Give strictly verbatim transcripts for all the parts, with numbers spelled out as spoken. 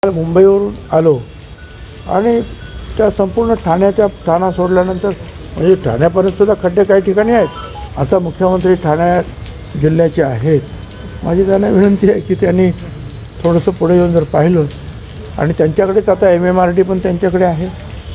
मुंबईवरून आलो आणि त्या संपूर्ण ठाण्याच्या ठाणा सोडल्यानंतर म्हणजे ठाण्यापर्यंत सुद्धा खड्डे काही ठिकाणी आहेत. आता मुख्यमंत्री ठाण्या जिल्ह्याचे आहेत. माझी त्यांना विनंती आहे की त्यांनी थोडंसं पुढे येऊन जर पाहिलं आणि त्यांच्याकडेच आता एम एम आर डी पण त्यांच्याकडे आहे.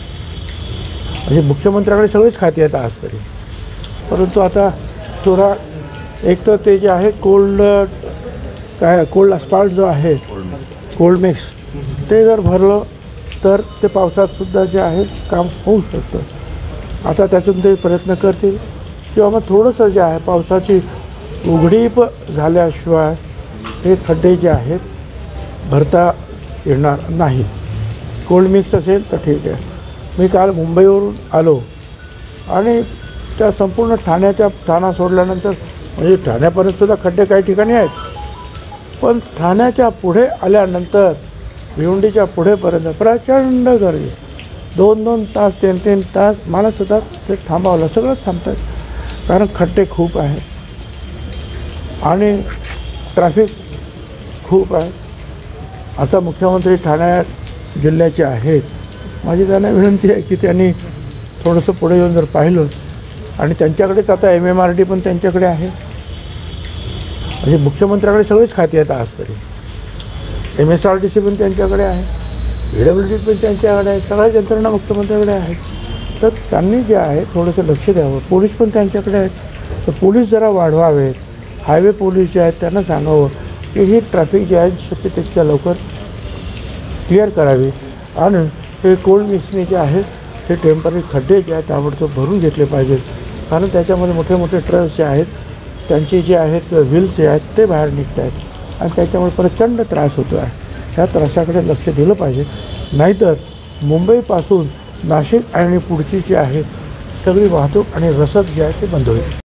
म्हणजे मुख्यमंत्र्याकडे सगळीच खाती आहेत आज तरी, परंतु आता थोडा एक तर ते जे आहे कोल्ड काय कोल्ड अस्पाल्ट जो आहे कोल्ड मिक्स ते जर भरलं तर ते पावसातसुद्धा जे आहे काम होऊ शकतं. आता त्यातून ते प्रयत्न करतील किंवा मग थोडंसं जे आहे पावसाची उघडीप झाल्याशिवाय हे खड्डे जे आहेत भरता येणार नाही. कोल्ड मिक्स असेल तर ठीक आहे. मी काल मुंबईवरून आलो आणि त्या संपूर्ण ठाण्याच्या ठाणा सोडल्यानंतर म्हणजे ठाण्यापर्यंत सुद्धा खड्डे काही ठिकाणी आहेत. पण ठाण्याच्या पुढे आल्यानंतर भिवंडीच्या पुढेपर्यंत प्रचंड गर्दी, दोन दोन तास तीन तीन तास मला सुद्धा ते थांबावलं. सगळंच थांबतात कारण खड्डे खूप आहे आणि ट्रॅफिक खूप आहे. आता मुख्यमंत्री ठाण्या जिल्ह्याचे आहेत. माझी त्यांना विनंती आहे की त्यांनी थोडंसं पुढे येऊन जर पाहिलं आणि त्यांच्याकडेच आता एम एम आर डी पण त्यांच्याकडे आहे. म्हणजे मुख्यमंत्र्याकडे सगळीच खाती आहेत आज तरी. M S R T C पण त्यांच्याकडे आहे, पी डब्ल्यू डी पण त्यांच्याकडे आहे, सगळ्या यंत्रणा मुख्यमंत्र्याकडे आहेत. तर त्यांनी जे आहे थोडंसं लक्ष द्यावं. पोलीस पण त्यांच्याकडे आहेत, तर पोलीस जरा वाढवावेत. हायवे पोलीस जे आहेत त्यांना सांगावं की ही ट्रॅफिक जी आहे शक्य तितक्या लवकर क्लिअर करावी आणि हे कोल्ड मिक्सने जे आहे हे टेम्पररी खड्डे जे आहेत ताबडतोब भरून घेतले पाहिजेत. कारण त्याच्यामध्ये मोठे मोठे ट्रक्स जे आहेत त्यांचे जे आहेत व्हील्स जे आहेत ते बाहेर निघत आहेत आणि त्याच्यामुळे प्रचंड त्रास होतो आहे. ह्या त्रासाकडे लक्ष दिलं पाहिजे, नाहीतर मुंबईपासून नाशिक आणि पुढची जी आहे सगळी वाहतूक आणि रसद जी आहे ते बंद होईल.